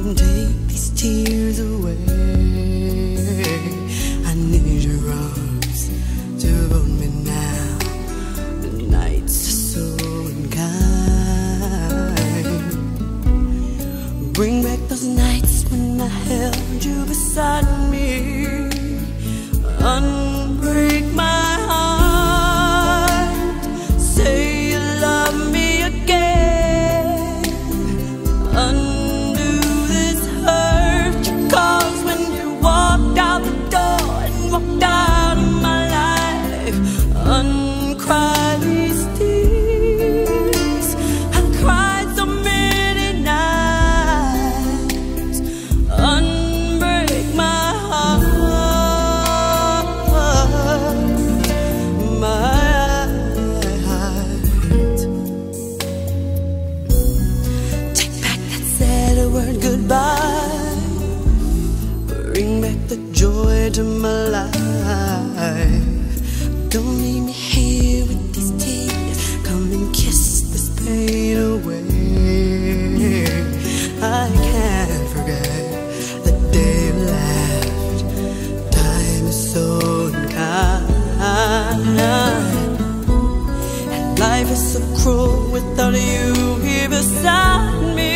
take these tears away. I need your arms to hold me now. The nights are so unkind. Bring back those nights when I held you beside me. Unbreak my heart. Say you love me again. Undo this hurt you caused when you walked out the door and walked out of my life. Uncry these tears. I cried so many nights. Unbreak my heart. Word goodbye. Bring back the joy to my life. Don't leave me here with these tears. Come and kiss this pain away. I can't forget the day you left. Time is so unkind, and life is so cruel without you here beside me.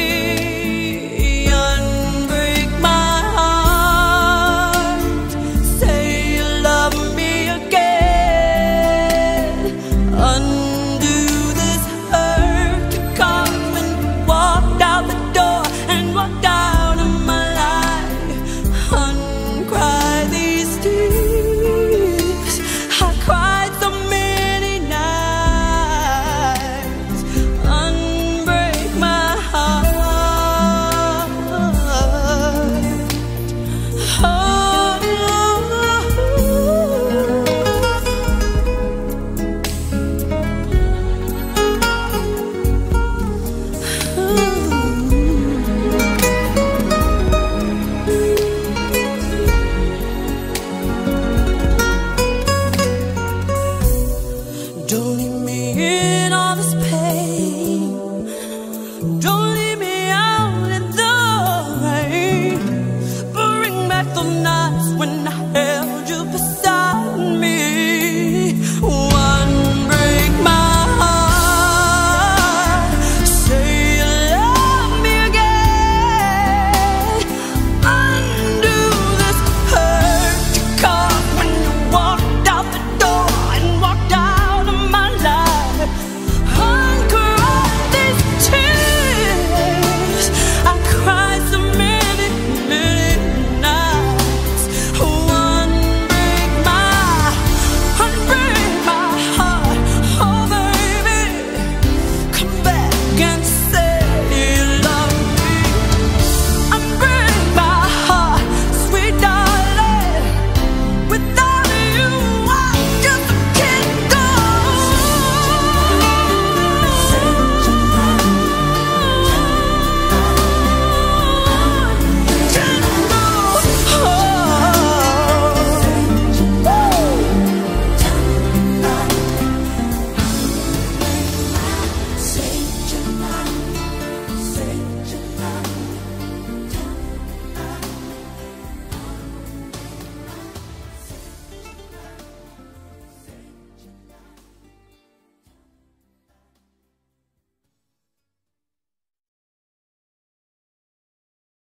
Don't leave me in all this pain. Don't